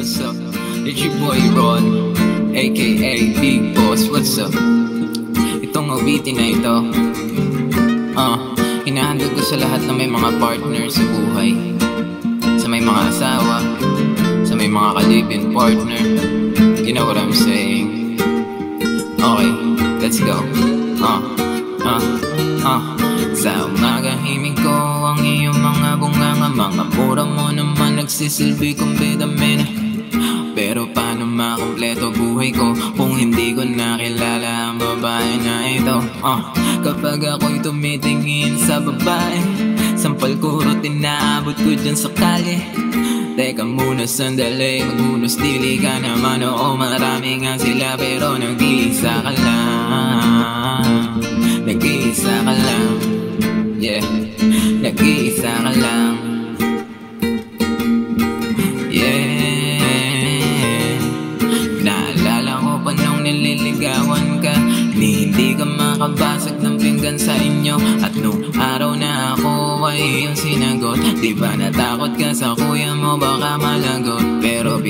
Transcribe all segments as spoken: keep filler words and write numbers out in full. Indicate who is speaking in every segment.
Speaker 1: what's up? It's your boy Ron, aka Big Boss, what's up? Itong awitin na ito, uh, hinahandog ko sa lahat na may mga partner sa buhay, sa may mga asawa, sa may mga ka-live-in partner. You know what I'm saying? Okay, let's go. Uh, uh, uh Sa umaga himig ko ang iyong mga bunganga, mga mura mo naman nagsisilbi kong vitamina. Pero paano makompleto buhay ko kung hindi ko nakilala ang babae na ito? uh, Kapag ako'y tumitingin sa babae, sampal kurot inaabot ko dyan sa kalye. Teka muna sandali, magunos dili ka naman. Oo, marami nga sila pero nag-iisa ka lang. Nag-iisa ka lang, yeah, nag-iisa ka lang, yeah. Naalala ko pa nung nililigawan ka, ni hindi ka makabasag ng pinggan sa inyo. At nung araw na ako ay iyong sinagot, di ba natakot ka sa kuya mo baka malagot? Pero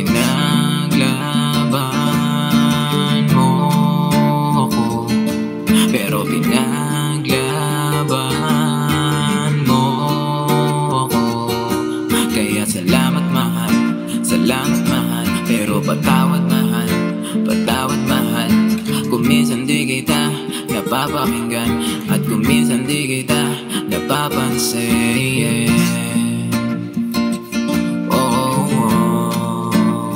Speaker 1: pinaglaban mo ako, pero pinaglaban mo ako. Kaya salamat mahal, salamat mahal. Pero patawad mahal, patawad mahal. Kung minsan di kita napapakinggan, at kung minsan di kita napapansin, yeah. Oh, oh,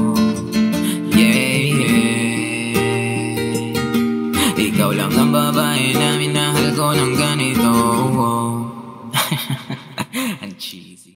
Speaker 1: yeah, yeah. Ikaw lang ang babae na minahal ko ng ganito, oh. Ang cheesy.